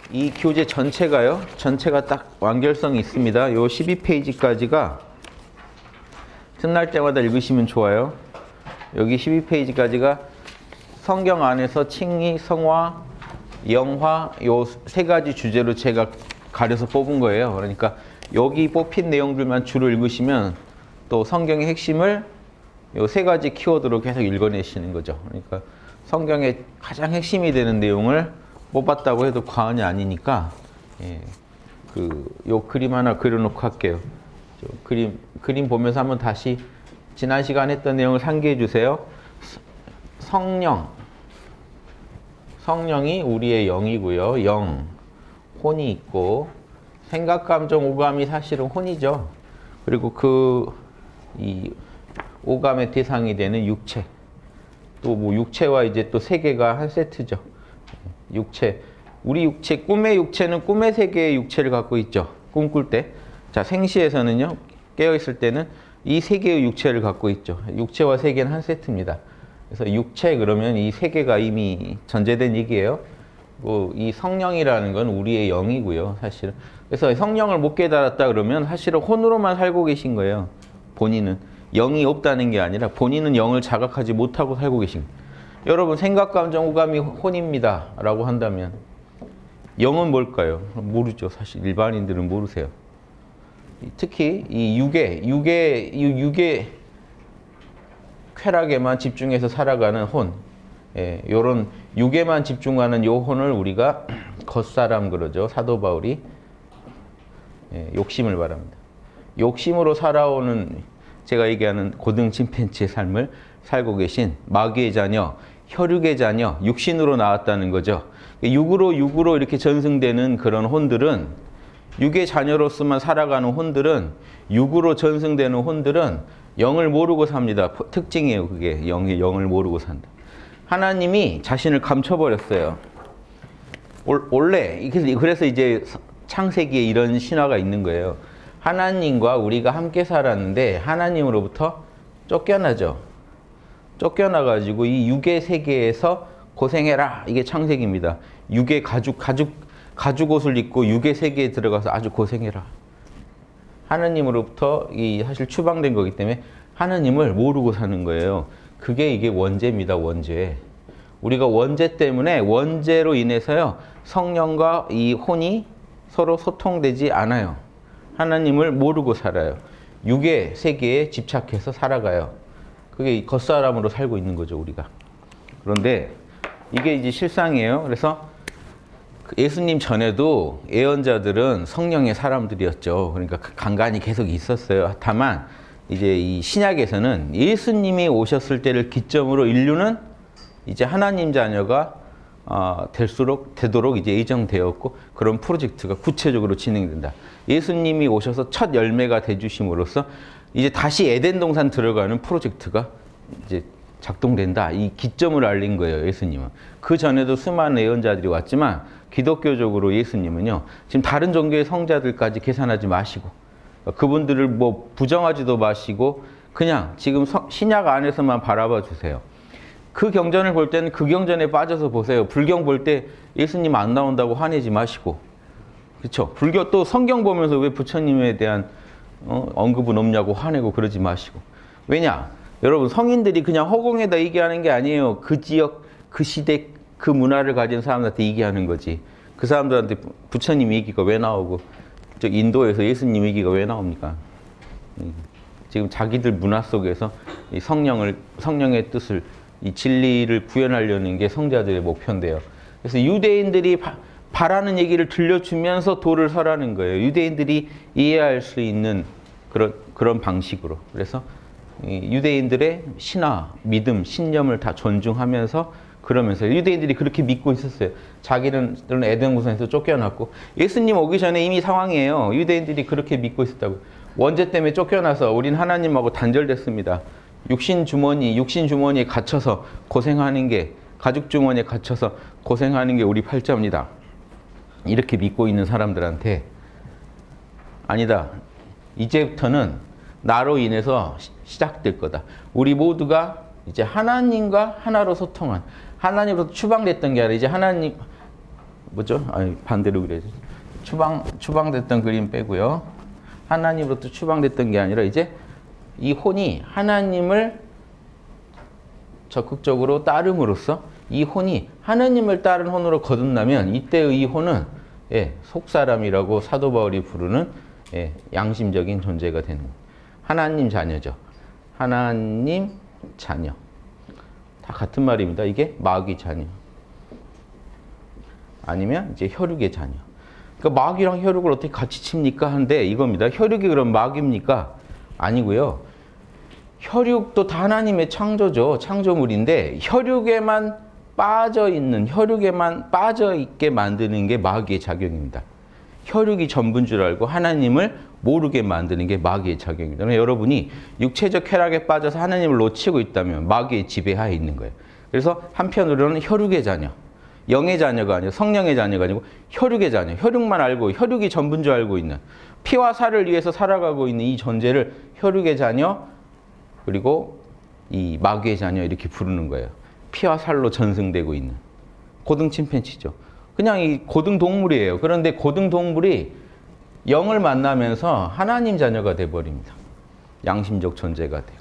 이 교재 전체가요. 전체가 딱 완결성이 있습니다. 요 12페이지까지가 틈날 때마다 읽으시면 좋아요. 여기 12페이지까지가 성경 안에서 칭의, 성화, 영화 요 세 가지 주제로 제가 가려서 뽑은 거예요. 그러니까 여기 뽑힌 내용들만 주로 읽으시면 또 성경의 핵심을 요 세 가지 키워드로 계속 읽어내시는 거죠. 그러니까 성경의 가장 핵심이 되는 내용을 뽑았다고 해도 과언이 아니니까 요 그림 하나 그려놓고 할게요. 그림 보면서 한번 다시 지난 시간 했던 내용을 상기해 주세요. 성령이 우리의 영이고요. 영, 혼이 있고 생각, 감정, 오감이 사실은 혼이죠. 그리고 이 오감의 대상이 되는 육체, 또 뭐 육체와 이제 또 세계가 한 세트죠. 육체, 우리 육체, 꿈의 육체는 꿈의 세계의 육체를 갖고 있죠. 꿈꿀 때. 자, 생시에서는요, 깨어있을 때는 이 세계의 육체를 갖고 있죠. 육체와 세계는 한 세트입니다. 그래서 육체 그러면 이 세계가 이미 전제된 얘기예요. 이 성령이라는 건 우리의 영이고요, 사실은. 그래서 성령을 못 깨달았다 그러면 사실은 혼으로만 살고 계신 거예요. 본인은. 영이 없다는 게 아니라 본인은 영을 자각하지 못하고 살고 계신 거예요. 여러분 생각, 감정, 오감이 혼입니다 라고 한다면 영은 뭘까요? 모르죠. 사실 일반인들은 모르세요. 특히 이 육의 쾌락에만 집중해서 살아가는 혼, 요런 육에만 집중하는 요 혼을 우리가 겉사람 그러죠. 사도 바울이 욕심을 말합니다. 욕심으로 살아오는 제가 얘기하는 고등 침팬지의 삶을 살고 계신 마귀의 자녀, 혈육의 자녀, 육신으로 나왔다는 거죠. 육으로 이렇게 전승되는 그런 혼들은, 육의 자녀로서만 살아가는 혼들은, 육으로 전승되는 혼들은 영을 모르고 삽니다. 특징이에요. 그게 영을 모르고 산다. 하나님이 자신을 감춰버렸어요. 원래 그래서 이제 창세기에 이런 신화가 있는 거예요. 하나님과 우리가 함께 살았는데 하나님으로부터 쫓겨나죠. 쫓겨나가지고 이 육의 세계에서 고생해라. 이게 창세기입니다. 육의 가죽 옷을 입고 육의 세계에 들어가서 아주 고생해라. 하나님으로부터 사실 추방된 거기 때문에 하나님을 모르고 사는 거예요. 그게 이게 원죄입니다. 원죄. 우리가 원죄 때문에 원죄로 인해서요. 성령과 이 혼이 서로 소통되지 않아요. 하나님을 모르고 살아요. 육의 세계에 집착해서 살아가요. 그게 겉사람으로 살고 있는 거죠, 우리가. 그런데 이게 이제 실상이에요. 그래서 예수님 전에도 예언자들은 성령의 사람들이었죠. 그러니까 간간이 계속 있었어요. 다만 이제 이 신약에서는 예수님이 오셨을 때를 기점으로 인류는 이제 하나님 자녀가 되도록 이제 예정되었고 그런 프로젝트가 구체적으로 진행된다. 예수님이 오셔서 첫 열매가 돼주심으로써 이제 다시 에덴 동산 들어가는 프로젝트가 이제 작동된다. 이 기점을 알린 거예요, 예수님은. 그 전에도 수많은 예언자들이 왔지만 기독교적으로 예수님은요, 지금 다른 종교의 성자들까지 계산하지 마시고 그분들을 뭐 부정하지도 마시고 그냥 지금 신약 안에서만 바라봐 주세요. 그 경전을 볼 때는 그 경전에 빠져서 보세요. 불경 볼 때 예수님 안 나온다고 화내지 마시고. 그렇죠? 불교 또 성경 보면서 왜 부처님에 대한 언급은 없냐고 화내고 그러지 마시고. 왜냐? 여러분 성인들이 그냥 허공에다 얘기하는 게 아니에요. 그 지역, 그 시대, 그 문화를 가진 사람들한테 얘기하는 거지. 그 사람들한테 부처님 얘기가 왜 나오고 저 인도에서 예수님 얘기가 왜 나옵니까? 지금 자기들 문화 속에서 이 성령의 뜻을 이 진리를 구현하려는 게 성자들의 목표인데요. 그래서 유대인들이 바라는 얘기를 들려주면서 도를 설하는 거예요. 유대인들이 이해할 수 있는 그런 방식으로. 그래서 유대인들의 신화, 믿음, 신념을 다 존중하면서 그러면서 유대인들이 그렇게 믿고 있었어요. 자기는 에덴 동산에서 쫓겨났고 예수님 오기 전에 이미 상황이에요. 유대인들이 그렇게 믿고 있었다고. 원죄 때문에 쫓겨나서 우린 하나님하고 단절됐습니다. 육신 주머니에 갇혀서 고생하는 게, 가죽 주머니에 갇혀서 고생하는 게 우리 팔자입니다. 이렇게 믿고 있는 사람들한테 아니다. 이제부터는 나로 인해서 시작될 거다. 우리 모두가 이제 하나님과 하나로 소통한, 하나님으로부터 추방됐던 게 아니라 이제 하나님 뭐죠? 아니, 반대로 그려야지. 추방됐던 그림 빼고요. 하나님으로부터 추방됐던 게 아니라 이제 이 혼이 하나님을 적극적으로 따름으로써 이 혼이 하나님을 따른 혼으로 거듭나면 이때의 이 혼은 속사람이라고 사도 바울이 부르는 양심적인 존재가 되는 하나님 자녀죠. 하나님 자녀. 다 같은 말입니다. 이게 마귀 자녀. 아니면 이제 혈육의 자녀. 그러니까 마귀랑 혈육을 어떻게 같이 칩니까? 하는데 이겁니다. 혈육이 그럼 마귀입니까? 아니고요. 혈육도 다 하나님의 창조죠. 창조물인데 혈육에만 빠져 있게 만드는 게 마귀의 작용입니다. 혈육이 전부인 줄 알고 하나님을 모르게 만드는 게 마귀의 작용입니다. 그러니까 여러분이 육체적 쾌락에 빠져서 하나님을 놓치고 있다면 마귀의 지배하에 있는 거예요. 그래서 한편으로는 혈육의 자녀, 영의 자녀가 아니고 성령의 자녀가 아니고 혈육의 자녀, 혈육만 알고 혈육이 전부인 줄 알고 있는 피와 살을 위해서 살아가고 있는 이 존재를 혈육의 자녀 그리고 이 마귀의 자녀 이렇게 부르는 거예요. 피와 살로 전승되고 있는 고등 침팬지죠. 그냥 이 고등 동물이에요. 그런데 고등 동물이 영을 만나면서 하나님 자녀가 돼버립니다. 양심적 존재가 돼요.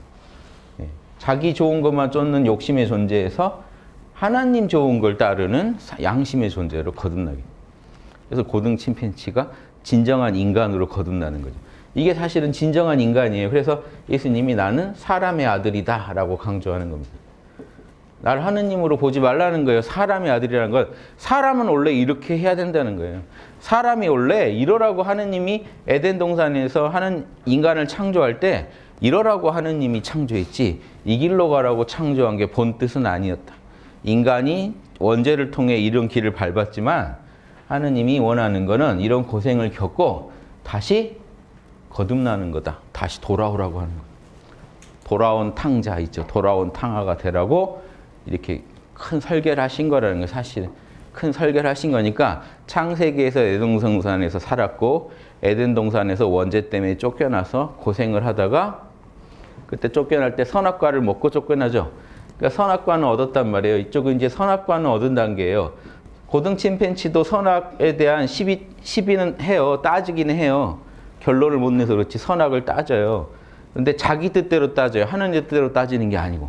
자기 좋은 것만 쫓는 욕심의 존재에서 하나님 좋은 걸 따르는 양심의 존재로 거듭나게. 그래서 고등 침팬지가 진정한 인간으로 거듭나는 거죠. 이게 사실은 진정한 인간이에요. 그래서 예수님이 나는 사람의 아들이다 라고 강조하는 겁니다. 나를 하느님으로 보지 말라는 거예요. 사람의 아들이라는 건 사람은 원래 이렇게 해야 된다는 거예요. 사람이 원래 이러라고 하느님이 에덴 동산에서 하는 인간을 창조할 때 이러라고 하느님이 창조했지 이 길로 가라고 창조한 게 본 뜻은 아니었다. 인간이 원죄를 통해 이런 길을 밟았지만 하느님이 원하는 거는 이런 고생을 겪고 다시 거듭나는 거다. 다시 돌아오라고 하는 거다. 돌아온 탕자 있죠. 돌아온 탕아가 되라고 이렇게 큰 설계를 하신 거라는 거 사실 큰 설계를 하신 거니까 창세기에서 에덴 동산에서 살았고 에덴 동산에서 원죄 때문에 쫓겨나서 고생을 하다가 그때 쫓겨날 때 선악과를 먹고 쫓겨나죠. 그러니까 선악과는 얻었단 말이에요. 이쪽은 이제 선악과는 얻은 단계예요. 고등 침팬지도 선악에 대한 시비는 해요. 따지기는 해요. 결론을 못 내서 그렇지 선악을 따져요. 근데 자기 뜻대로 따져요. 하느님 뜻대로 따지는 게 아니고.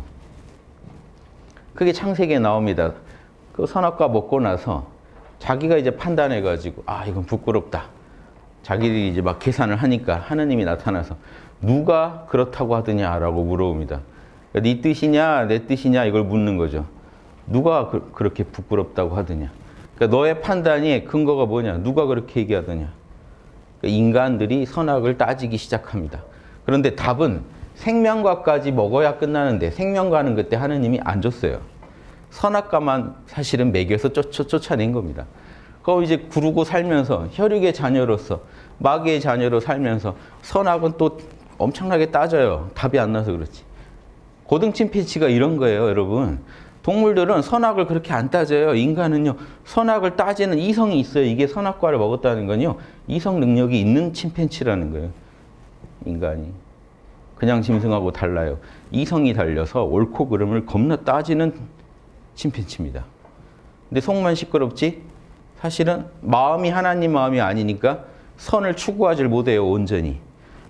그게 창세기에 나옵니다. 그 선악과 먹고 나서 자기가 이제 판단해가지고 아 이건 부끄럽다. 자기들이 이제 막 계산을 하니까 하느님이 나타나서 누가 그렇다고 하더냐라고 물어봅니다. 그러니까 네 뜻이냐 내 뜻이냐 이걸 묻는 거죠. 누가 그렇게 부끄럽다고 하더냐. 그러니까 너의 판단이 근거가 뭐냐. 누가 그렇게 얘기하더냐. 그러니까 인간들이 선악을 따지기 시작합니다. 그런데 답은 생명과까지 먹어야 끝나는데 생명과는 그때 하느님이 안 줬어요. 선악과만 사실은 먹여서 쫓아낸 겁니다. 그럼 이제 구르고 살면서 혈육의 자녀로서 마귀의 자녀로 살면서 선악은 또 엄청나게 따져요. 답이 안 나서 그렇지. 고등 침팬지가 이런 거예요, 여러분. 동물들은 선악을 그렇게 안 따져요. 인간은요, 선악을 따지는 이성이 있어요. 이게 선악과를 먹었다는 건요, 이성 능력이 있는 침팬지라는 거예요. 인간이. 그냥 짐승하고 달라요. 이성이 달려서 옳고 그름을 겁나 따지는 침팬지입니다. 근데 속만 시끄럽지? 사실은 마음이 하나님 마음이 아니니까 선을 추구하지 못해요, 온전히.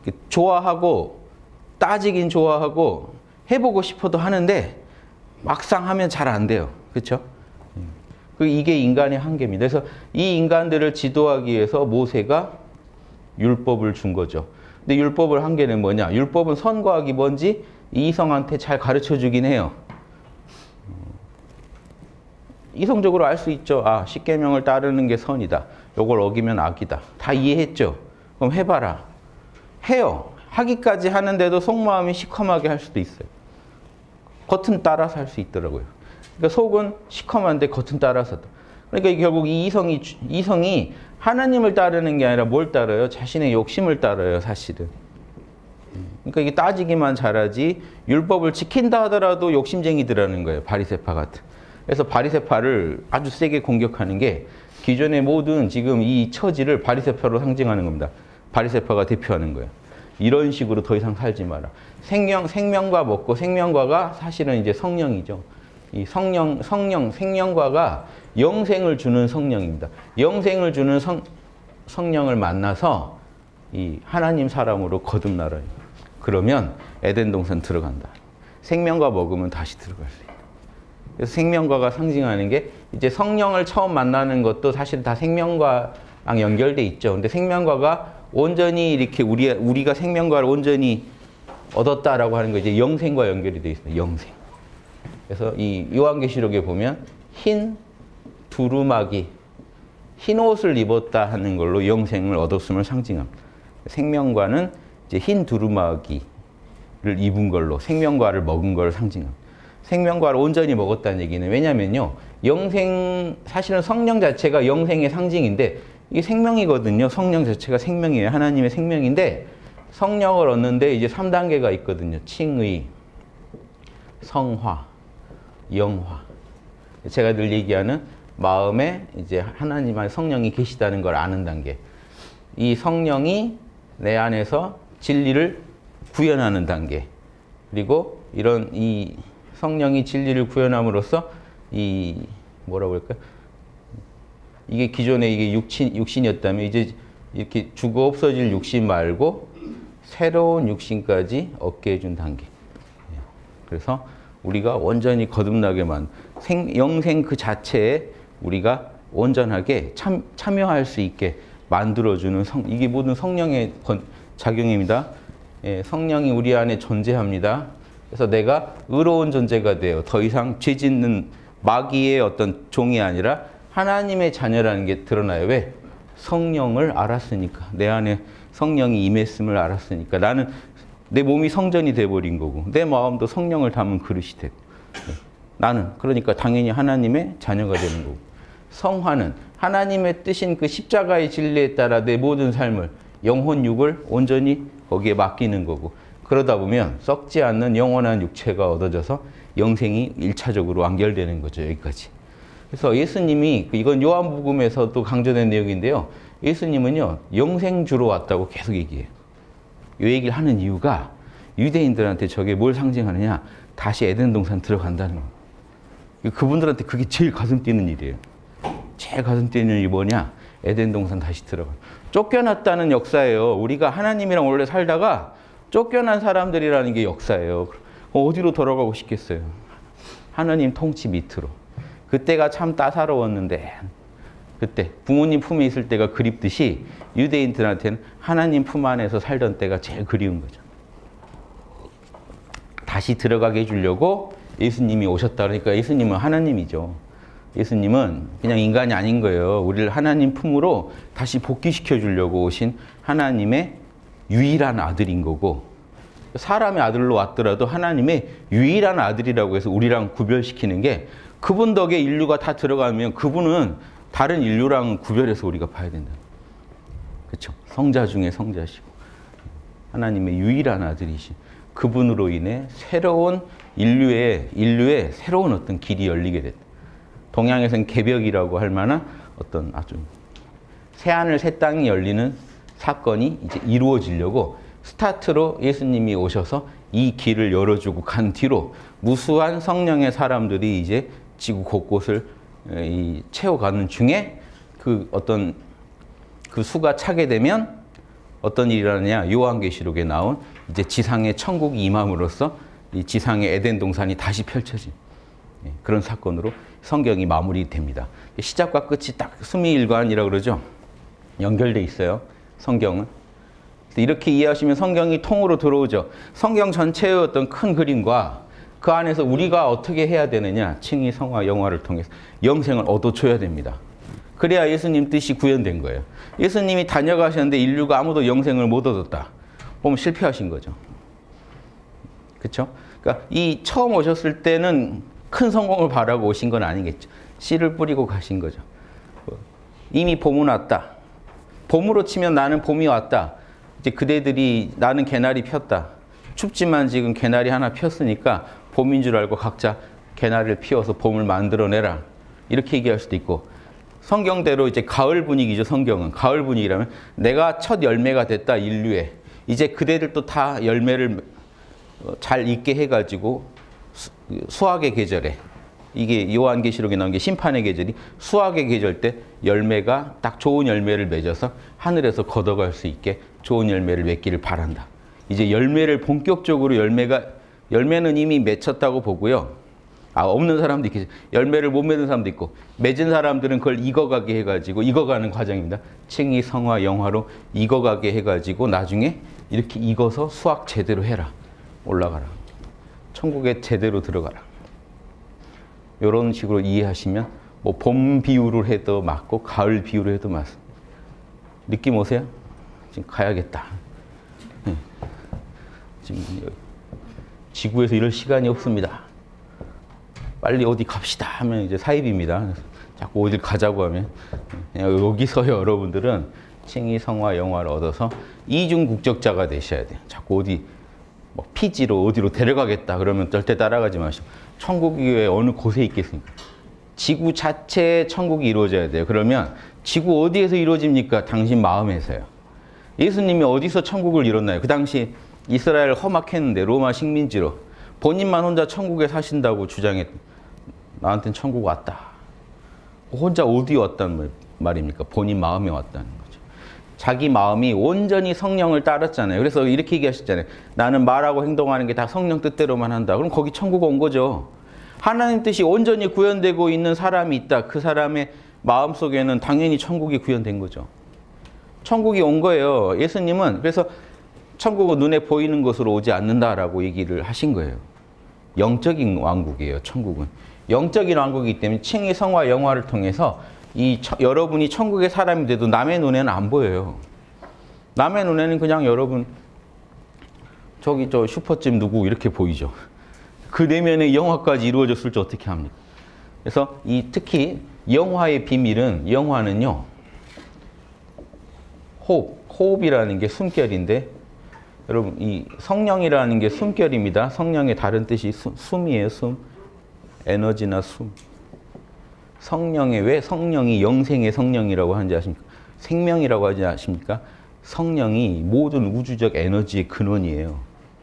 좋아하고 따지긴 좋아하고 해보고 싶어도 하는데 막상 하면 잘 안 돼요. 그렇죠? 이게 인간의 한계입니다. 그래서 이 인간들을 지도하기 위해서 모세가 율법을 준 거죠. 근데 율법을 한계는 뭐냐? 율법은 선과 악이 뭔지 이성한테 잘 가르쳐 주긴 해요. 이성적으로 알 수 있죠. 아, 십계명을 따르는 게 선이다. 요걸 어기면 악이다. 다 이해했죠. 그럼 해봐라. 해요. 하기까지 하는데도 속마음이 시커멓게 할 수도 있어요. 겉은 따라서 할 수 있더라고요. 그러니까 속은 시커먼데 겉은 따라서. 그러니까 결국 이 이성이 하나님을 따르는 게 아니라 뭘 따라요? 자신의 욕심을 따라요, 사실은. 그러니까 이게 따지기만 잘하지 율법을 지킨다 하더라도 욕심쟁이들라는 거예요. 바리새파 같은. 그래서 바리새파를 아주 세게 공격하는 게 기존의 모든 지금 이 처지를 바리새파로 상징하는 겁니다. 바리새파가 대표하는 거예요. 이런 식으로 더 이상 살지 마라. 생명과 먹고 생명과가 사실은 이제 성령이죠. 이 생명과가 영생을 주는 성령입니다. 영생을 주는 성령을 만나서 이 하나님 사람으로 거듭나라. 그러면 에덴 동산 들어간다. 생명과 먹으면 다시 들어갈 수 있다. 그래서 생명과가 상징하는 게 이제 성령을 처음 만나는 것도 사실 다 생명과랑 연결돼 있죠. 근데 생명과가 온전히 이렇게 우리가 생명과를 온전히 얻었다라고 하는 거 이제 영생과 연결이 돼 있어요. 영생. 그래서 이 요한계시록에 보면 흰 두루마기, 흰 옷을 입었다 하는 걸로 영생을 얻었음을 상징합니다. 생명과는 이제 흰 두루마기를 입은 걸로 생명과를 먹은 걸 상징합니다. 생명과를 온전히 먹었다는 얘기는 왜냐면요. 사실은 성령 자체가 영생의 상징인데 이게 생명이거든요. 성령 자체가 생명이에요. 하나님의 생명인데 성령을 얻는데 이제 3단계가 있거든요. 칭의, 성화, 영화. 제가 늘 얘기하는 마음에 이제 하나님의 성령이 계시다는 걸 아는 단계. 이 성령이 내 안에서 진리를 구현하는 단계. 그리고 이런 이 성령이 진리를 구현함으로써 이 뭐라고 할까요? 이게 기존에 이게 육신이었다면 이제 이렇게 죽어 없어질 육신 말고 새로운 육신까지 얻게 해준 단계. 그래서 우리가 온전히 거듭나게 영생 그 자체에 우리가 온전하게 참여할 수 있게 만들어주는 이게 모든 성령의 작용입니다. 예, 성령이 우리 안에 존재합니다. 그래서 내가 의로운 존재가 돼요. 더 이상 죄 짓는 마귀의 어떤 종이 아니라 하나님의 자녀라는 게 드러나요. 왜? 성령을 알았으니까. 내 안에 성령이 임했음을 알았으니까. 나는 내 몸이 성전이 돼버린 거고 내 마음도 성령을 담은 그릇이 되고 나는 그러니까 당연히 하나님의 자녀가 되는 거고 성화는 하나님의 뜻인 그 십자가의 진리에 따라 내 모든 삶을 영혼 육을 온전히 거기에 맡기는 거고 그러다 보면 썩지 않는 영원한 육체가 얻어져서 영생이 1차적으로 완결되는 거죠. 여기까지. 그래서 예수님이 이건 요한복음에서도 강조된 내용인데요. 예수님은요. 영생주로 왔다고 계속 얘기해요. 이 얘기를 하는 이유가 유대인들한테 저게 뭘 상징하느냐. 다시 에덴 동산 들어간다는 거예요. 그분들한테 그게 제일 가슴 뛰는 일이에요. 제일 가슴 뛰는 일이 뭐냐. 에덴 동산 다시 들어가. 쫓겨났다는 역사예요. 우리가 하나님이랑 원래 살다가 쫓겨난 사람들이라는 게 역사예요. 어디로 돌아가고 싶겠어요. 하나님 통치 밑으로. 그때가 참 따사로웠는데 그때 부모님 품에 있을 때가 그립듯이 유대인들한테는 하나님 품 안에서 살던 때가 제일 그리운 거죠. 다시 들어가게 해주려고 예수님이 오셨다 그러니까 예수님은 하나님이죠. 예수님은 그냥 인간이 아닌 거예요. 우리를 하나님 품으로 다시 복귀시켜 주려고 오신 하나님의 유일한 아들인 거고 사람의 아들로 왔더라도 하나님의 유일한 아들이라고 해서 우리랑 구별시키는 게 그분 덕에 인류가 다 들어가면 그분은 다른 인류랑 구별해서 우리가 봐야 된다. 그렇죠? 성자 중에 성자시고 하나님의 유일한 아들이신 그분으로 인해 새로운 인류의 새로운 어떤 길이 열리게 됐다. 동양에서는 개벽이라고 할 만한 어떤 아주 새하늘 새 땅이 열리는 사건이 이제 이루어지려고 스타트로 예수님이 오셔서 이 길을 열어주고 간 뒤로 무수한 성령의 사람들이 이제 지구 곳곳을 채워가는 중에 그 어떤 그 수가 차게 되면 어떤 일이 일어나냐. 요한계시록에 나온 이제 지상의 천국이 임함으로써 이 지상의 에덴 동산이 다시 펼쳐진 그런 사건으로 성경이 마무리됩니다. 시작과 끝이 딱 수미일관이라고 그러죠. 연결돼 있어요. 성경은. 이렇게 이해하시면 성경이 통으로 들어오죠. 성경 전체의 어떤 큰 그림과 그 안에서 우리가 어떻게 해야 되느냐. 칭의, 성화, 영화를 통해서 영생을 얻어줘야 됩니다. 그래야 예수님 뜻이 구현된 거예요. 예수님이 다녀가셨는데 인류가 아무도 영생을 못 얻었다. 보면 실패하신 거죠. 그렇죠? 그러니까 이 처음 오셨을 때는 큰 성공을 바라고 오신 건 아니겠죠. 씨를 뿌리고 가신 거죠. 이미 봄은 왔다. 봄으로 치면 나는 봄이 왔다. 이제 그대들이 나는 개나리 폈다. 춥지만 지금 개나리 하나 폈으니까 봄인 줄 알고 각자 개나리를 피워서 봄을 만들어내라. 이렇게 얘기할 수도 있고 성경대로 이제 가을 분위기죠. 성경은. 가을 분위기라면 내가 첫 열매가 됐다. 인류에. 이제 그대들도 다 열매를 잘 익게 해가지고 수확의 계절에 이게 요한계시록에 나온 게 심판의 계절이 수확의 계절 때 열매가 딱 좋은 열매를 맺어서 하늘에서 걷어갈 수 있게 좋은 열매를 맺기를 바란다. 이제 열매를 본격적으로 열매는 이미 맺혔다고 보고요. 없는 사람도 있겠죠. 열매를 못 맺은 사람도 있고 맺은 사람들은 그걸 익어가게 해가지고 익어가는 과정입니다. 칭의, 성화, 영화로 익어가게 해가지고 나중에 이렇게 익어서 수확 제대로 해라. 올라가라. 천국에 제대로 들어가라. 이런 식으로 이해하시면 뭐 봄 비유를 해도 맞고 가을 비유를 해도 맞습니다. 느낌 오세요? 지금 가야겠다. 지금 지구에서 이럴 시간이 없습니다. 빨리 어디 갑시다 하면 이제 사입입니다. 자꾸 어딜 가자고 하면 그냥 여기서 여러분들은 칭의, 성화, 영화를 얻어서 이중 국적자가 되셔야 돼요. 자꾸 어디 뭐 피지로 어디로 데려가겠다 그러면 절대 따라가지 마시고 천국이 왜 어느 곳에 있겠습니까? 지구 자체에 천국이 이루어져야 돼요. 그러면 지구 어디에서 이루어집니까? 당신 마음에서요. 예수님이 어디서 천국을 이뤘나요? 그 당시 이스라엘을 험악했는데 로마 식민지로 본인만 혼자 천국에 사신다고 주장했. 나한테는 천국 왔다. 혼자 어디 왔다는 말입니까? 본인 마음에 왔다는 거죠. 자기 마음이 온전히 성령을 따랐잖아요. 그래서 이렇게 얘기하셨잖아요. 나는 말하고 행동하는 게 다 성령 뜻대로만 한다. 그럼 거기 천국 온 거죠. 하나님 뜻이 온전히 구현되고 있는 사람이 있다. 그 사람의 마음속에는 당연히 천국이 구현된 거죠. 천국이 온 거예요. 예수님은 그래서 천국은 눈에 보이는 것으로 오지 않는다라고 얘기를 하신 거예요. 영적인 왕국이에요. 천국은. 영적인 왕국이기 때문에 칭의, 성화, 영화를 통해서 여러분이 천국의 사람이 돼도 남의 눈에는 안 보여요. 남의 눈에는 그냥 여러분 저기 저 슈퍼집 누구 이렇게 보이죠. 그 내면의 영화까지 이루어졌을 줄 어떻게 합니까? 그래서 특히 영화의 비밀은 영화는요. 호흡이라는 게 숨결인데 여러분 이 성령이라는 게 숨결입니다. 성령의 다른 뜻이 숨이에요. 숨. 에너지나 숨. 성령의 왜 성령이 영생의 성령이라고 하는지 아십니까? 생명이라고 하지 아십니까? 성령이 모든 우주적 에너지의 근원이에요.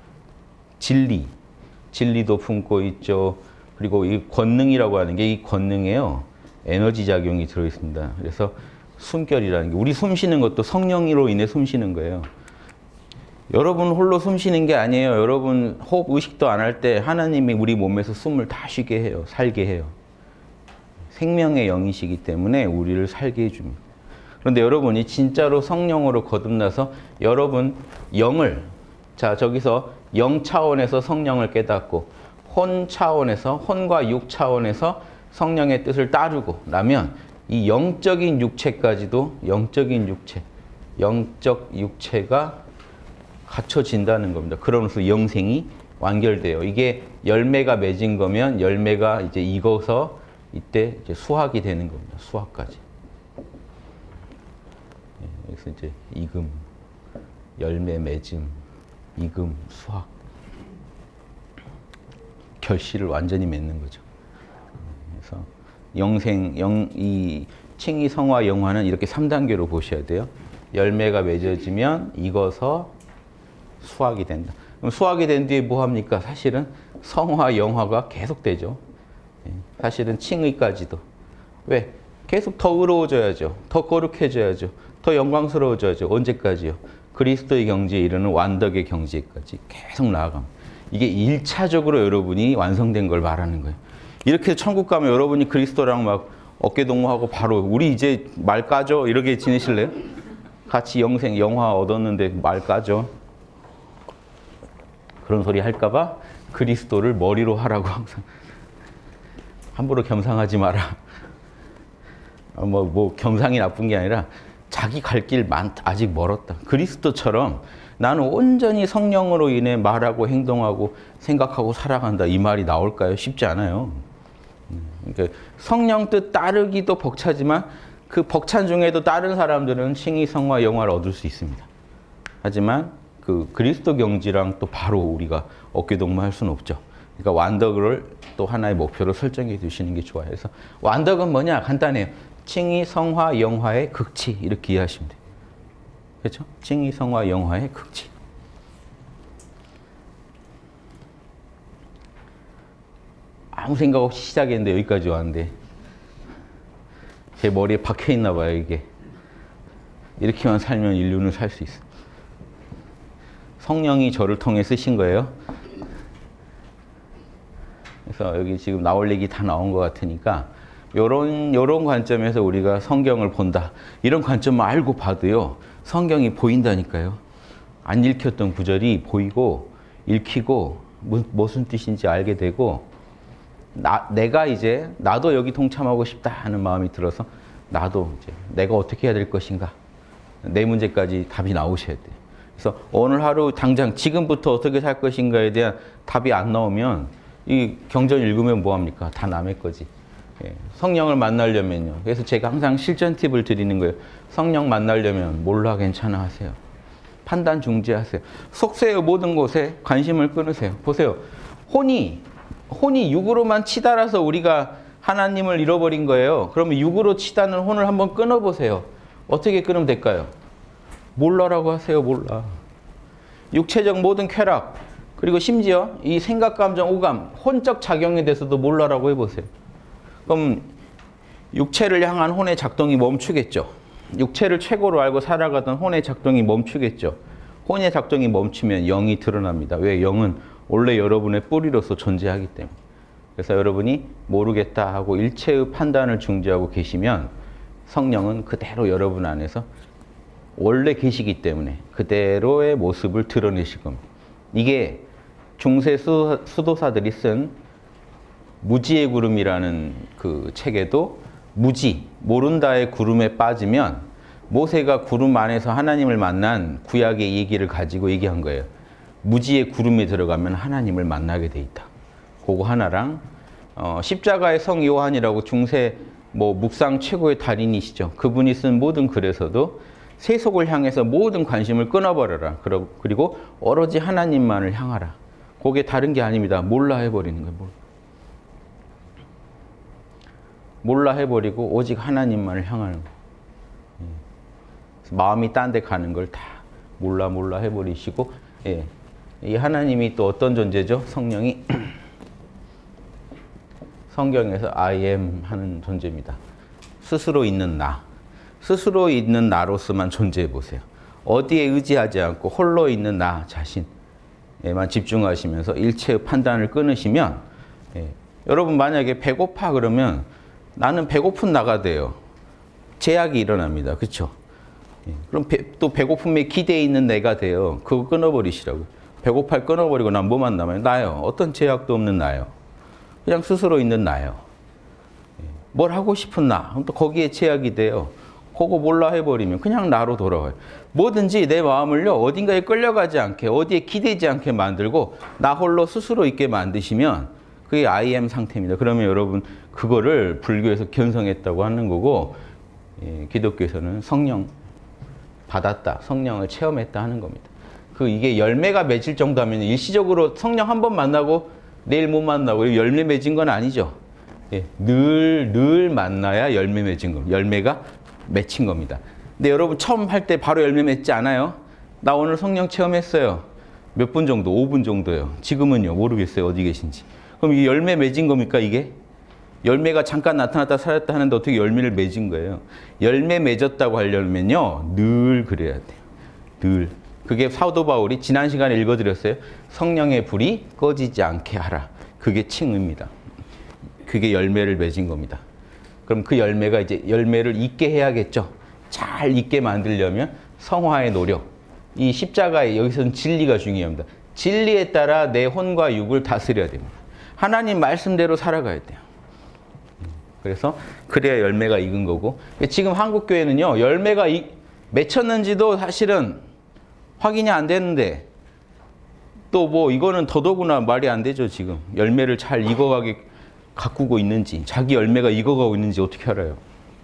진리도 품고 있죠. 그리고 이 권능이라고 하는 게 이 권능에요. 에너지 작용이 들어있습니다. 그래서 숨결이라는 게 우리 숨 쉬는 것도 성령으로 인해 숨 쉬는 거예요. 여러분 홀로 숨 쉬는 게 아니에요. 여러분 호흡 의식도 안 할 때 하나님이 우리 몸에서 숨을 다 쉬게 해요. 살게 해요. 생명의 영이시기 때문에 우리를 살게 해줍니다. 그런데 여러분이 진짜로 성령으로 거듭나서 여러분 영을 저기서 영 차원에서 성령을 깨닫고 혼 차원에서 혼과 육 차원에서 성령의 뜻을 따르고 나면 이 영적인 육체까지도 영적 육체가 갖춰진다는 겁니다. 그러면서 영생이 완결돼요. 이게 열매가 맺은 거면 열매가 이제 익어서 이때 이제 수확이 되는 겁니다. 수확까지. 여기서 이제 익음, 열매 맺음, 익음, 수확. 결실을 완전히 맺는 거죠. 그래서 이 칭의, 성화, 영화는 이렇게 3단계로 보셔야 돼요. 열매가 맺어지면 익어서 수확이 된다. 그럼 수확이 된 뒤에 뭐 합니까? 사실은 성화, 영화가 계속되죠. 사실은 칭의까지도. 왜? 계속 더 의로워져야죠. 더 거룩해져야죠. 더 영광스러워져야죠. 언제까지요? 그리스도의 경지에 이르는 완덕의 경지까지 계속 나아갑니다. 이게 1차적으로 여러분이 완성된 걸 말하는 거예요. 이렇게 천국 가면 여러분이 그리스도랑 막 어깨동무하고 바로 우리 이제 말 까죠? 이렇게 지내실래요? 같이 영생, 영화 얻었는데 말 까죠? 그런 소리 할까봐 그리스도를 머리로 하라고 항상. 함부로 겸상하지 마라. 뭐 겸상이 나쁜 게 아니라 자기 갈 길 아직 멀었다. 그리스도처럼 나는 온전히 성령으로 인해 말하고 행동하고 생각하고 살아간다. 이 말이 나올까요? 쉽지 않아요. 그러니까 성령 뜻 따르기도 벅차지만 그 벅찬 중에도 다른 사람들은 칭의, 성화, 영화를 얻을 수 있습니다. 하지만 그 그리스도 경지랑 또 바로 우리가 어깨동무할 수는 없죠. 그러니까 완덕을 또 하나의 목표로 설정해 두시는 게 좋아요. 그래서 완덕은 뭐냐? 간단해요. 칭의, 성화, 영화의 극치 이렇게 이해하시면 돼요. 그렇죠? 칭의, 성화, 영화의 극치. 아무 생각 없이 시작했는데 여기까지 왔는데 제 머리에 박혀 있나 봐요, 이게. 이렇게만 살면 인류는 살 수 있어. 성령이 저를 통해 쓰신 거예요. 그래서 여기 지금 나올 얘기 다 나온 것 같으니까 요런 관점에서 우리가 성경을 본다. 이런 관점만 알고 봐도요. 성경이 보인다니까요. 안 읽혔던 구절이 보이고 읽히고 무슨 뜻인지 알게 되고 내가 이제 나도 여기 동참하고 싶다 하는 마음이 들어서 나도 이제 내가 어떻게 해야 될 것인가. 내 문제까지 답이 나오셔야 돼요. 그래서 오늘 하루 당장 지금부터 어떻게 살 것인가에 대한 답이 안 나오면 이 경전 읽으면 뭐합니까? 다 남의 거지. 예, 성령을 만나려면요. 그래서 제가 항상 실전 팁을 드리는 거예요. 성령 만나려면 몰라 괜찮아 하세요. 판단 중지하세요. 속세의 모든 곳에 관심을 끊으세요. 보세요. 혼이 육으로만 치달아서 우리가 하나님을 잃어버린 거예요. 그러면 육으로 치닫는 혼을 한번 끊어보세요. 어떻게 끊으면 될까요? 몰라라고 하세요. 몰라. 육체적 모든 쾌락 그리고 심지어 이 생각, 감정, 오감, 혼적 작용에 대해서도 몰라라고 해보세요. 그럼 육체를 향한 혼의 작동이 멈추겠죠. 육체를 최고로 알고 살아가던 혼의 작동이 멈추겠죠. 혼의 작동이 멈추면 영이 드러납니다. 왜? 영은 원래 여러분의 뿌리로서 존재하기 때문에. 그래서 여러분이 모르겠다 하고 일체의 판단을 중지하고 계시면 성령은 그대로 여러분 안에서 원래 계시기 때문에 그대로의 모습을 드러내실 겁니다. 이게 중세 수도사들이 쓴 무지의 구름이라는 그 책에도 무지, 모른다의 구름에 빠지면 모세가 구름 안에서 하나님을 만난 구약의 얘기를 가지고 얘기한 거예요. 무지의 구름에 들어가면 하나님을 만나게 돼 있다. 그거 하나랑 십자가의 성 요한이라고 중세 묵상 최고의 달인이시죠. 그분이 쓴 모든 글에서도 세속을 향해서 모든 관심을 끊어버려라. 그리고 오로지 하나님만을 향하라. 그게 다른 게 아닙니다. 몰라 해버리는 거예요. 몰라 해버리고 오직 하나님만을 향하는 거예요. 마음이 딴 데 가는 걸 다 몰라 해버리시고, 예. 이 하나님이 또 어떤 존재죠? 성령이 성경에서 I am 하는 존재입니다. 스스로 있는 나. 스스로 있는 나로서만 존재해 보세요. 어디에 의지하지 않고 홀로 있는 나 자신에만 집중하시면서 일체의 판단을 끊으시면, 예. 여러분 만약에 배고파 그러면 나는 배고픈 나가 돼요. 제약이 일어납니다. 그렇죠? 예. 그럼 또 배고픔에 기대에 있는 내가 돼요. 그거 끊어버리시라고요. 배고파를 끊어버리고 난 뭐만 남아요? 나요. 어떤 제약도 없는 나요. 그냥 스스로 있는 나요. 예. 뭘 하고 싶은 나. 그럼 또 거기에 제약이 돼요. 그거 몰라 해버리면 그냥 나로 돌아와요. 뭐든지 내 마음을요. 어딘가에 끌려가지 않게 어디에 기대지 않게 만들고 나 홀로 스스로 있게 만드시면 그게 I am 상태입니다. 그러면 여러분 그거를 불교에서 견성했다고 하는 거고, 예, 기독교에서는 성령 받았다. 성령을 체험했다 하는 겁니다. 이게 열매가 맺을 정도 하면 일시적으로 성령 한 번 만나고 내일 못 만나고 열매 맺은 건 아니죠. 예, 늘 만나야 열매 맺은 겁니다. 열매가 맺힌 겁니다. 근데 여러분 처음 할 때 바로 열매 맺지 않아요? 나 오늘 성령 체험했어요. 몇 분 정도? 5분 정도요. 지금은요? 모르겠어요. 어디 계신지. 그럼 이게 열매 맺은 겁니까 이게? 열매가 잠깐 나타났다 사라졌다 하는데 어떻게 열매를 맺은 거예요? 열매 맺었다고 하려면요. 늘 그래야 돼요. 늘. 그게 사도 바울이 지난 시간에 읽어드렸어요. 성령의 불이 꺼지지 않게 하라. 그게 칭의입니다. 그게 열매를 맺은 겁니다. 그럼 그 열매가 이제 열매를 있게 해야겠죠. 잘 있게 만들려면 성화의 노력. 이 십자가에 여기서는 진리가 중요합니다. 진리에 따라 내 혼과 육을 다스려야 됩니다. 하나님 말씀대로 살아가야 돼요. 그래서 그래야 열매가 익은 거고, 지금 한국교회는요. 열매가 맺혔는지도 사실은 확인이 안 되는데 또 이거는 더더구나 말이 안 되죠. 지금 열매를 잘 익어가게 가꾸고 있는지, 자기 열매가 익어가고 있는지 어떻게 알아요?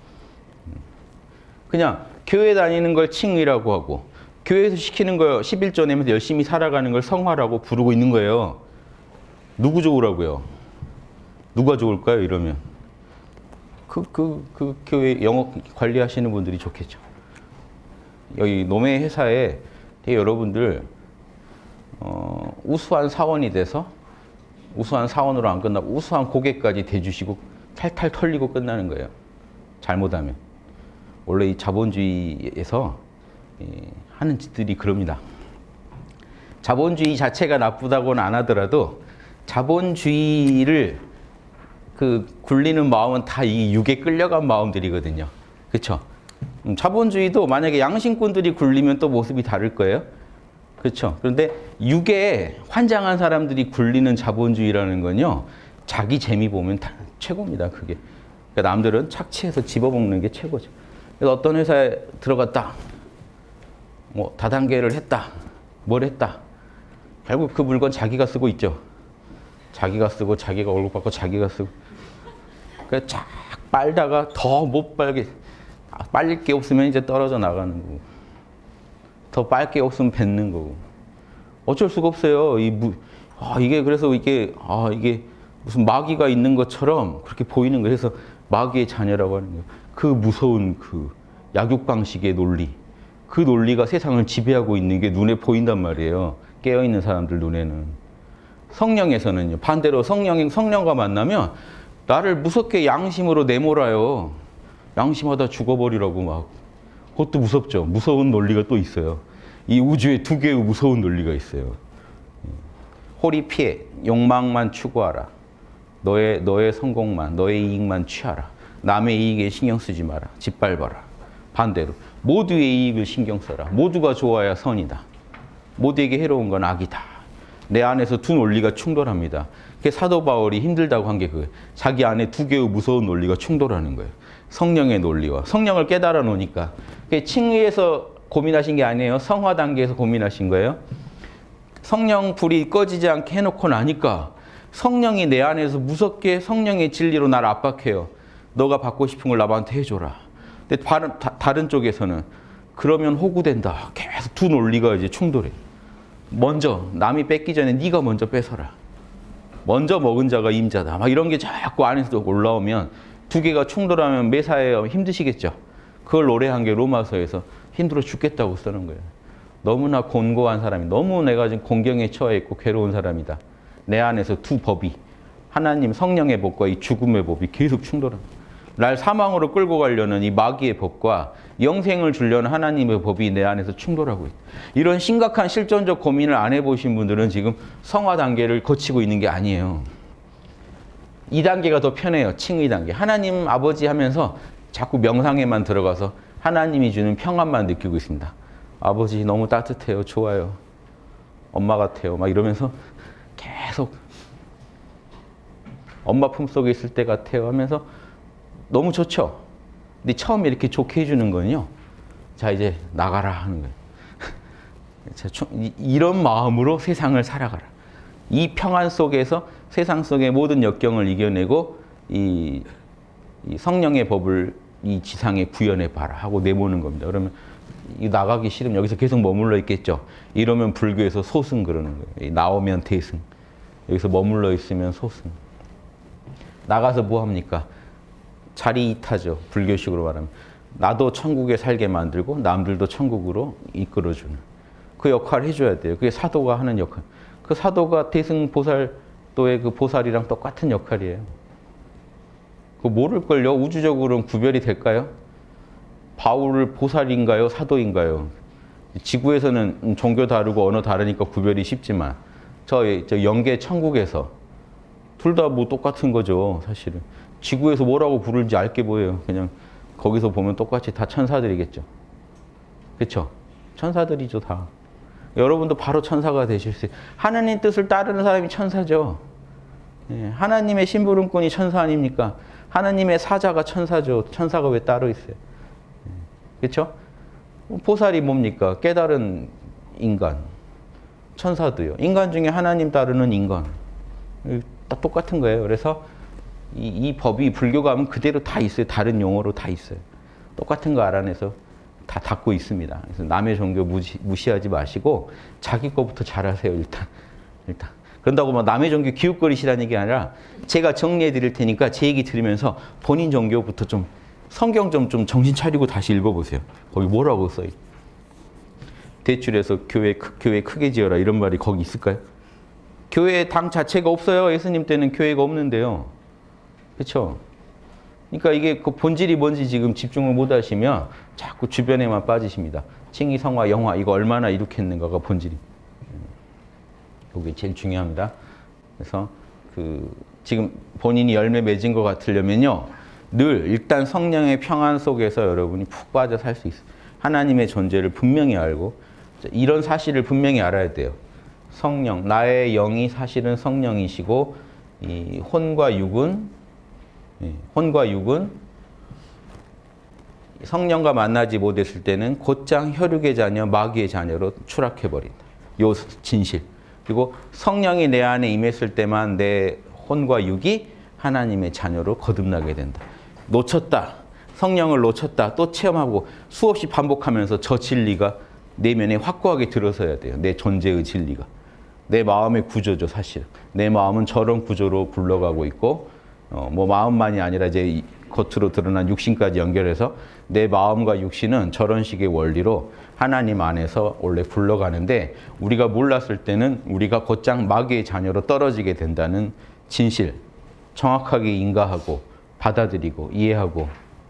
그냥 교회 다니는 걸 칭의라고 하고 교회에서 시키는 거 11조 내면서 열심히 살아가는 걸 성화라고 부르고 있는 거예요. 누구 좋으라고요? 누가 좋을까요? 이러면 그 교회 영업 관리하시는 분들이 좋겠죠. 여기 노매 회사에 되게 여러분들 우수한 사원이 돼서 우수한 사원으로 안 끝나고 우수한 고객까지 대주시고 탈탈 털리고 끝나는 거예요. 잘못하면. 원래 이 자본주의에서 하는 짓들이 그럽니다. 자본주의 자체가 나쁘다고는 안 하더라도 자본주의를 굴리는 마음은 다 이 육에 끌려간 마음들이거든요. 그렇죠? 자본주의도 만약에 양심꾼들이 굴리면 또 모습이 다를 거예요. 그렇죠? 그런데 육에 환장한 사람들이 굴리는 자본주의라는 건요. 자기 재미 보면 다 최고입니다. 그게. 그러니까 남들은 착취해서 집어먹는 게 최고죠. 그래서 어떤 회사에 들어갔다. 뭐 다단계를 했다. 뭘 했다. 결국 그 물건 자기가 쓰고 있죠. 자기가 쓰고 자기가 월급 받고 자기가 쓰고. 그래서 쫙 빨다가 더 못 빨게 빨릴 게 없으면 이제 떨어져 나가는 거고. 더 빨 게 없으면 뱉는 거고. 어쩔 수가 없어요. 이게 그래서 이게 무슨 마귀가 있는 것처럼 그렇게 보이는 거예요. 그래서 마귀의 자녀라고 하는 거예요. 그 무서운 그 약육 방식의 논리. 그 논리가 세상을 지배하고 있는 게 눈에 보인단 말이에요. 깨어있는 사람들 눈에는. 성령에서는요. 반대로 성령과 만나면 나를 무섭게 양심으로 내몰아요. 양심하다 죽어버리라고 막. 그것도 무섭죠. 무서운 논리가 또 있어요. 이 우주에 두 개의 무서운 논리가 있어요. 호리 피해, 욕망만 추구하라. 너의 성공만, 너의 이익만 취하라. 남의 이익에 신경 쓰지 마라. 짓밟아라. 반대로 모두의 이익을 신경 써라. 모두가 좋아야 선이다. 모두에게 해로운 건 악이다. 내 안에서 두 논리가 충돌합니다. 그게 사도 바울이 힘들다고 한 게 그거예요. 자기 안에 두 개의 무서운 논리가 충돌하는 거예요. 성령의 논리와 성령을 깨달아 놓으니까. 그게 칭의에서 고민하신 게 아니에요. 성화 단계에서 고민하신 거예요. 성령 불이 꺼지지 않게 해놓고 나니까 성령이 내 안에서 무섭게 성령의 진리로 나를 압박해요. 너가 받고 싶은 걸 남한테 해줘라. 근데 다른 쪽에서는 그러면 호구된다. 계속 두 논리가 이제 충돌해. 먼저 남이 뺏기 전에 네가 먼저 뺏어라. 먼저 먹은 자가 임자다. 막 이런 게 자꾸 안에서 올라오면 두 개가 충돌하면 매사에 힘드시겠죠. 그걸 노래한 게 로마서에서 힘들어 죽겠다고 쓰는 거예요. 너무나 곤고한 사람이, 너무 내가 지금 공경에 처해 있고 괴로운 사람이다. 내 안에서 두 법이, 하나님 성령의 법과 이 죽음의 법이 계속 충돌합니다. 날 사망으로 끌고 가려는 이 마귀의 법과 영생을 주려는 하나님의 법이 내 안에서 충돌하고 있다. 이런 심각한 실존적 고민을 안 해보신 분들은 지금 성화 단계를 거치고 있는 게 아니에요. 2단계가 더 편해요. 칭의 단계. 하나님 아버지 하면서 자꾸 명상에만 들어가서 하나님이 주는 평안만 느끼고 있습니다. 아버지 너무 따뜻해요. 좋아요. 엄마 같아요. 막 이러면서 계속 엄마 품속에 있을 때 같아요 하면서 너무 좋죠. 근데 처음에 이렇게 좋게 해주는 거는요. 자 이제 나가라 하는 거예요. 이런 마음으로 세상을 살아가라. 이 평안 속에서 세상 속의 모든 역경을 이겨내고 이 성령의 법을 이 지상에 구현해 봐라 하고 내모는 겁니다. 그러면 나가기 싫으면 여기서 계속 머물러 있겠죠. 이러면 불교에서 소승 그러는 거예요. 나오면 대승. 여기서 머물러 있으면 소승. 나가서 뭐 합니까? 자리 이타죠. 불교식으로 말하면. 나도 천국에 살게 만들고 남들도 천국으로 이끌어주는. 그 역할을 해줘야 돼요. 그게 사도가 하는 역할. 그 사도가 대승보살도의 그 보살이랑 똑같은 역할이에요. 그거 모를걸요? 우주적으로는 구별이 될까요? 바울 보살인가요? 사도인가요? 지구에서는 종교 다르고 언어 다르니까 구별이 쉽지만 저 영계 천국에서 둘 다 뭐 똑같은 거죠. 사실은. 지구에서 뭐라고 부르는지 알게 보여요. 그냥 거기서 보면 똑같이 다 천사들이겠죠. 그렇죠? 천사들이죠 다. 여러분도 바로 천사가 되실 수 있어요. 하나님 뜻을 따르는 사람이 천사죠. 예, 하나님의 심부름꾼이 천사 아닙니까? 하나님의 사자가 천사죠. 천사가 왜 따로 있어요? 그렇죠? 보살이 뭡니까? 깨달은 인간. 천사도요. 인간 중에 하나님 따르는 인간. 다 똑같은 거예요. 그래서 이 법이 불교가 하면 그대로 다 있어요. 다른 용어로 다 있어요. 똑같은 거 알아내서 다 닫고 있습니다. 그래서 남의 종교 무시하지 마시고 자기 거부터 잘하세요. 일단. 그런다고 막 남의 종교 기웃거리시라는 게 아니라 제가 정리해 드릴 테니까 제 얘기 들으면서 본인 종교부터 좀 성경 좀 정신 차리고 다시 읽어보세요. 거기 뭐라고 써있어요? 대출해서 교회 크게 지어라 이런 말이 거기 있을까요? 교회 당 자체가 없어요. 예수님 때는 교회가 없는데요. 그렇죠? 그러니까 이게 그 본질이 뭔지 지금 집중을 못 하시면 자꾸 주변에만 빠지십니다. 칭의, 성화, 영화 이거 얼마나 이룩했는가가 본질이. 이게 제일 중요합니다. 그래서 지금 본인이 열매 맺은 것 같으려면요. 늘 일단 성령의 평안 속에서 여러분이 푹 빠져 살 수 있어요. 하나님의 존재를 분명히 알고 이런 사실을 분명히 알아야 돼요. 성령, 나의 영이 사실은 성령이시고 이 혼과 육은 성령과 만나지 못했을 때는 곧장 혈육의 자녀, 마귀의 자녀로 추락해버린다. 요 진실. 그리고 성령이 내 안에 임했을 때만 내 혼과 육이 하나님의 자녀로 거듭나게 된다. 놓쳤다. 성령을 놓쳤다. 또 체험하고 수없이 반복하면서 저 진리가 내면에 확고하게 들어서야 돼요. 내 존재의 진리가. 내 마음의 구조죠, 사실. 내 마음은 저런 구조로 굴러가고 있고 뭐 마음만이 아니라 이제 겉으로 드러난 육신까지 연결해서 내 마음과 육신은 저런 식의 원리로 하나님 안에서 원래 굴러가는데 우리가 몰랐을 때는 우리가 곧장 마귀의 자녀로 떨어지게 된다는 진실 정확하게 인가하고 받아들이고 이해하고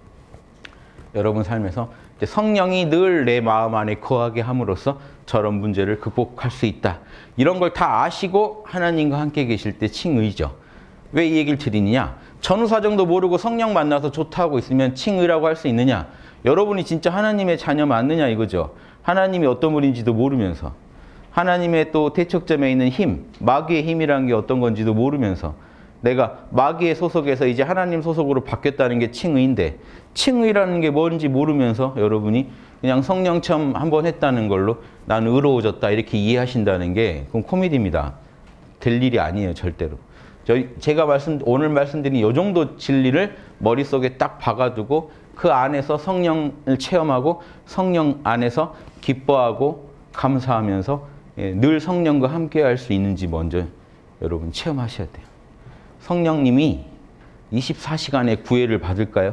여러분 삶에서 이제 성령이 늘 내 마음 안에 거하게 함으로써 저런 문제를 극복할 수 있다. 이런 걸 다 아시고 하나님과 함께 계실 때 칭의죠. 왜 이 얘기를 드리느냐? 전후사정도 모르고 성령 만나서 좋다고 있으면 칭의라고 할 수 있느냐? 여러분이 진짜 하나님의 자녀 맞느냐 이거죠. 하나님이 어떤 분인지도 모르면서 하나님의 또 대척점에 있는 힘, 마귀의 힘이라는 게 어떤 건지도 모르면서 내가 마귀의 소속에서 이제 하나님 소속으로 바뀌었다는 게 칭의인데 칭의라는 게 뭔지 모르면서 여러분이 그냥 성령 체험 한번 했다는 걸로 나는 의로워졌다 이렇게 이해하신다는 게 그건 코미디입니다. 될 일이 아니에요, 절대로. 제가 오늘 말씀드린 이 정도 진리를 머릿속에 딱 박아두고 그 안에서 성령을 체험하고 성령 안에서 기뻐하고 감사하면서 늘 성령과 함께 할 수 있는지 먼저 여러분 체험하셔야 돼요. 성령님이 24시간의 구애를 받을까요?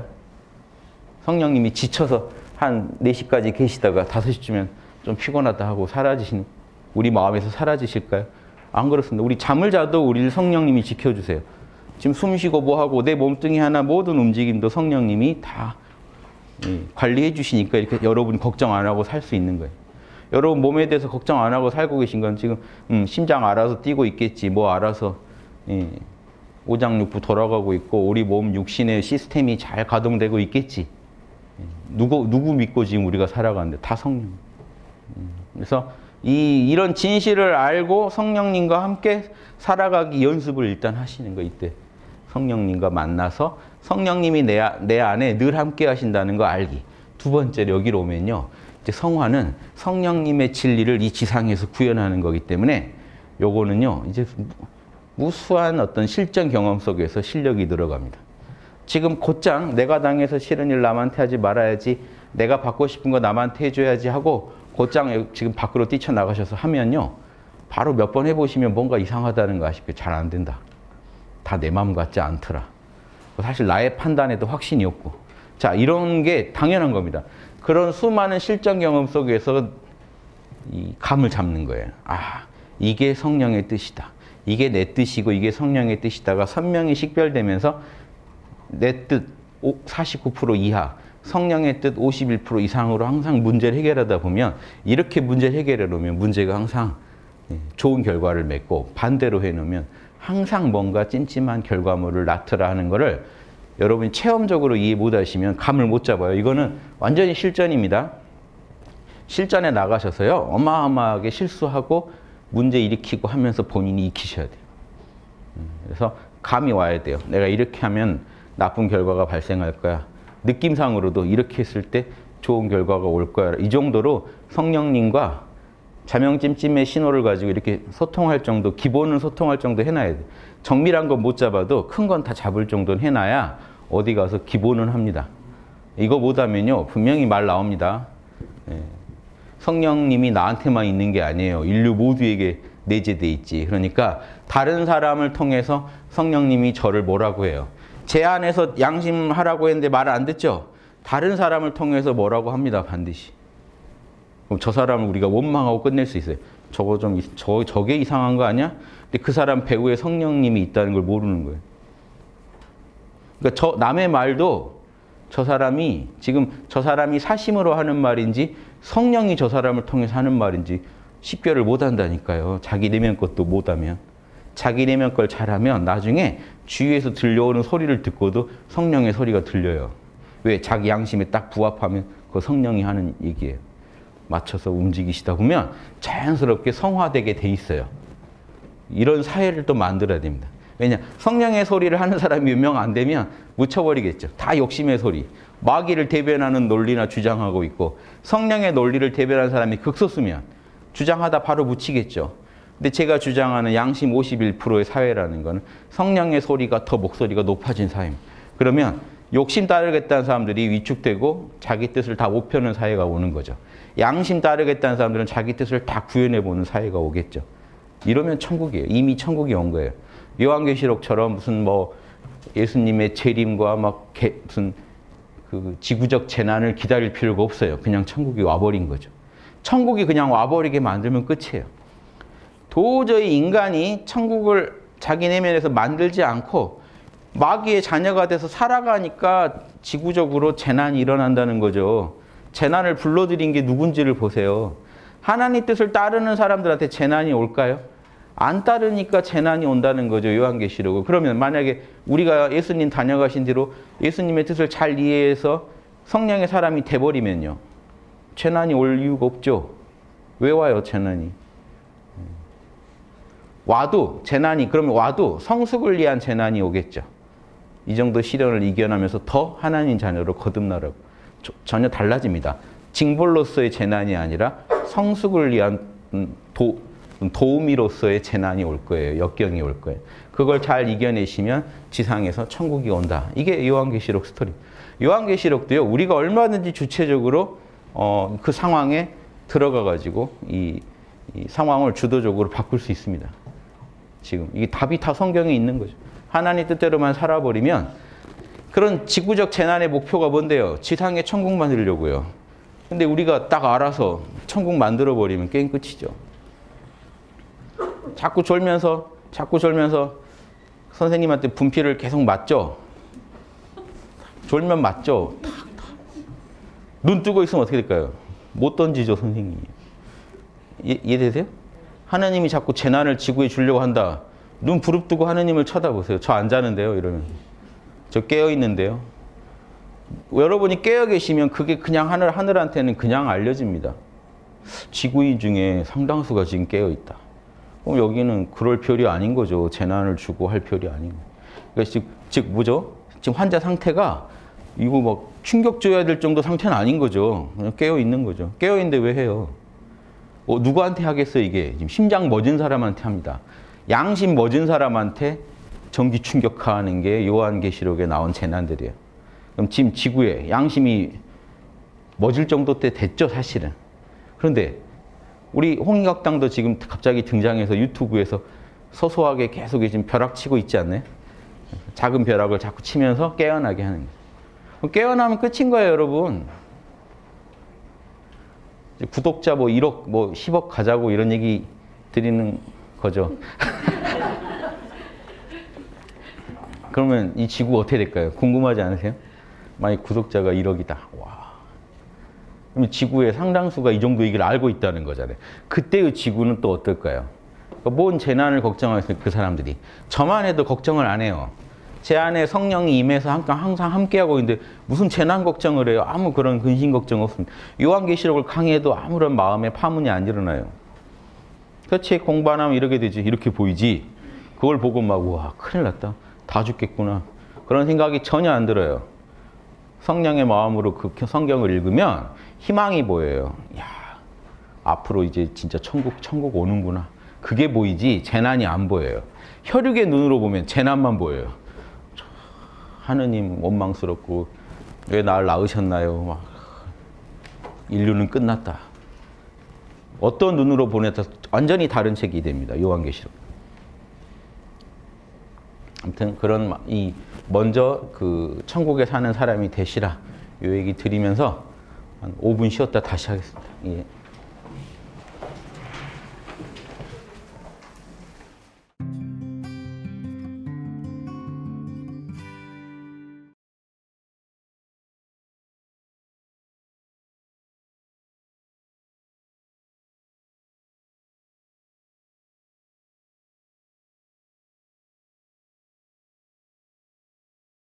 성령님이 지쳐서 한 4시까지 계시다가 5시쯤엔 좀 피곤하다 하고 사라지시는 우리 마음에서 사라지실까요? 안 그렇습니다. 우리 잠을 자도 우리를 성령님이 지켜주세요. 지금 숨 쉬고 뭐 하고 내 몸뚱이 하나 모든 움직임도 성령님이 다 관리해 주시니까 이렇게 여러분 걱정 안 하고 살 수 있는 거예요. 여러분 몸에 대해서 걱정 안 하고 살고 계신 건 지금 심장 알아서 뛰고 있겠지 뭐 알아서 오장육부 돌아가고 있고 우리 몸 육신의 시스템이 잘 가동되고 있겠지. 누구 믿고 지금 우리가 살아가는데 다 성령. 그래서 이런 진실을 알고 성령님과 함께 살아가기 연습을 일단 하시는 거 이때 성령님과 만나서 성령님이 내 안에 늘 함께 하신다는 거 알기. 두 번째로 여기로 오면요. 이제 성화는 성령님의 진리를 이 지상에서 구현하는 거기 때문에 요거는요. 이제 무수한 어떤 실전 경험 속에서 실력이 들어갑니다. 지금 곧장 내가 당해서 싫은 일 남한테 하지 말아야지 내가 받고 싶은 거 남한테 해줘야지 하고 곧장 지금 밖으로 뛰쳐나가셔서 하면요. 바로 몇 번 해보시면 뭔가 이상하다는 거 아시죠? 잘 안 된다. 다 내 마음 같지 않더라. 사실 나의 판단에도 확신이 없고. 자, 이런 게 당연한 겁니다. 그런 수많은 실전 경험 속에서 이 감을 잡는 거예요. 아, 이게 성령의 뜻이다. 이게 내 뜻이고 이게 성령의 뜻이다가 선명히 식별되면서 내 뜻 49% 이하, 성령의 뜻 51% 이상으로 항상 문제를 해결하다 보면 이렇게 문제를 해결해 놓으면 문제가 항상 좋은 결과를 맺고 반대로 해놓으면 항상 뭔가 찜찜한 결과물을 낳더라 하는 거를 여러분이 체험적으로 이해 못하시면 감을 못 잡아요. 이거는 완전히 실전입니다. 실전에 나가셔서요. 어마어마하게 실수하고 문제 일으키고 하면서 본인이 익히셔야 돼요. 그래서 감이 와야 돼요. 내가 이렇게 하면 나쁜 결과가 발생할 거야. 느낌상으로도 이렇게 했을 때 좋은 결과가 올 거야. 이 정도로 성령님과 자명찜찜의 신호를 가지고 이렇게 소통할 정도, 기본은 소통할 정도 해놔야 돼. 정밀한 건 못 잡아도 큰 건 다 잡을 정도는 해놔야 어디 가서 기본은 합니다. 이거 못하면요. 분명히 말 나옵니다. 성령님이 나한테만 있는 게 아니에요. 인류 모두에게 내재돼 있지. 그러니까 다른 사람을 통해서 성령님이 저를 뭐라고 해요. 제 안에서 양심하라고 했는데 말을 안 듣죠? 다른 사람을 통해서 뭐라고 합니다. 반드시. 그럼 저 사람을 우리가 원망하고 끝낼 수 있어요. 저게 이상한 거 아니야? 근데 그 사람 배후에 성령님이 있다는 걸 모르는 거예요. 그러니까 남의 말도 저 사람이 사심으로 하는 말인지 성령이 저 사람을 통해서 하는 말인지 식별을 못 한다니까요. 자기 내면 것도 못하면. 자기 내면 걸 잘하면 나중에 주위에서 들려오는 소리를 듣고도 성령의 소리가 들려요. 왜? 자기 양심에 딱 부합하면 그 성령이 하는 얘기예요. 맞춰서 움직이시다 보면 자연스럽게 성화되게 돼 있어요. 이런 사회를 또 만들어야 됩니다. 왜냐? 성령의 소리를 하는 사람이 유명 안 되면 묻혀버리겠죠. 다 욕심의 소리. 마귀를 대변하는 논리나 주장하고 있고 성령의 논리를 대변하는 사람이 극소수면 주장하다 바로 묻히겠죠. 근데 제가 주장하는 양심 51%의 사회라는 거는 성령의 소리가 더 목소리가 높아진 사회입니다. 그러면 욕심 따르겠다는 사람들이 위축되고 자기 뜻을 다 못 펴는 사회가 오는 거죠. 양심 따르겠다는 사람들은 자기 뜻을 다 구현해보는 사회가 오겠죠. 이러면 천국이에요. 이미 천국이 온 거예요. 요한계시록처럼 무슨 뭐 예수님의 재림과 막 무슨 그 지구적 재난을 기다릴 필요가 없어요. 그냥 천국이 와버린 거죠. 천국이 그냥 와버리게 만들면 끝이에요. 도저히 인간이 천국을 자기 내면에서 만들지 않고 마귀의 자녀가 돼서 살아가니까 지구적으로 재난이 일어난다는 거죠. 재난을 불러들인 게 누군지를 보세요. 하나님 뜻을 따르는 사람들한테 재난이 올까요? 안 따르니까 재난이 온다는 거죠. 요한계시록은. 그러면 만약에 우리가 예수님 다녀가신 뒤로 예수님의 뜻을 잘 이해해서 성령의 사람이 돼버리면요. 재난이 올 이유가 없죠. 왜 와요, 재난이? 그러면 와도 성숙을 위한 재난이 오겠죠. 이 정도 시련을 이겨나면서 더 하나님 자녀로 거듭나라고. 전혀 달라집니다. 징벌로서의 재난이 아니라 성숙을 위한 도우미로서의 재난이 올 거예요. 역경이 올 거예요. 그걸 잘 이겨내시면 지상에서 천국이 온다. 이게 요한계시록 스토리. 요한계시록도요. 우리가 얼마든지 주체적으로 그 상황에 들어가가지고 이 상황을 주도적으로 바꿀 수 있습니다. 지금 이게 답이 다 성경에 있는 거죠. 하나님 뜻대로만 살아버리면 그런 지구적 재난의 목표가 뭔데요? 지상에 천국 만들려고요. 근데 우리가 딱 알아서 천국 만들어버리면 게임 끝이죠. 자꾸 졸면서 선생님한테 분필을 계속 맞죠? 졸면 맞죠? 눈 뜨고 있으면 어떻게 될까요? 못 던지죠, 선생님이. 이해되세요? 하나님이 자꾸 재난을 지구에 주려고 한다. 눈 부릅뜨고 하나님을 쳐다보세요. 저 안 자는데요, 이러면. 저 깨어 있는데요. 여러분이 깨어 계시면 그게 그냥 하늘한테는 그냥 알려집니다. 지구인 중에 상당수가 지금 깨어 있다. 그럼 여기는 그럴 별이 아닌 거죠. 재난을 주고 할 별이 아닌 거예요. 그러니까 즉 뭐죠? 지금 환자 상태가 이거 막 충격 줘야 될 정도 상태는 아닌 거죠. 그냥 깨어 있는 거죠. 깨어 있는데 왜 해요? 누구한테 하겠어요, 이게? 지금 심장 멎은 사람한테 합니다. 양심 멎은 사람한테 전기 충격하는 게 요한계시록에 나온 재난들이에요. 그럼 지금 지구에 양심이 멎을 정도 때 됐죠, 사실은. 그런데 우리 홍익학당도 지금 갑자기 등장해서 유튜브에서 소소하게 계속 지금 벼락 치고 있지 않나요? 작은 벼락을 자꾸 치면서 깨어나게 하는 거예요. 깨어나면 끝인 거예요, 여러분. 구독자 뭐 1억, 뭐 10억 가자고 이런 얘기 드리는 거죠. 그러면 이 지구가 어떻게 될까요? 궁금하지 않으세요? 만약 구독자가 1억이다. 와. 그러면 지구의 상당수가 이 정도 얘기를 알고 있다는 거잖아요. 그때의 지구는 또 어떨까요? 그러니까 뭔 재난을 걱정하겠어요, 그 사람들이. 저만 해도 걱정을 안 해요. 제 안에 성령이 임해서 항상 함께하고 있는데 무슨 재난 걱정을 해요? 아무 그런 근심 걱정 없습니다. 요한계시록을 강의해도 아무런 마음의 파문이 안 일어나요. 그렇지, 공부 안 하면 이렇게 되지, 이렇게 보이지. 그걸 보고 막 와, 큰일 났다. 다 죽겠구나. 그런 생각이 전혀 안 들어요. 성령의 마음으로 그 성경을 읽으면 희망이 보여요. 야, 앞으로 이제 진짜 천국 오는구나. 그게 보이지 재난이 안 보여요. 혈육의 눈으로 보면 재난만 보여요. 하느님 원망스럽고 왜 날 낳으셨나요? 막 인류는 끝났다. 어떤 눈으로 보냐에 따라서 완전히 다른 책이 됩니다. 요한계시록. 아무튼 그런 먼저 그 천국에 사는 사람이 되시라 이 얘기 드리면서 한 5분 쉬었다 다시 하겠습니다. 예.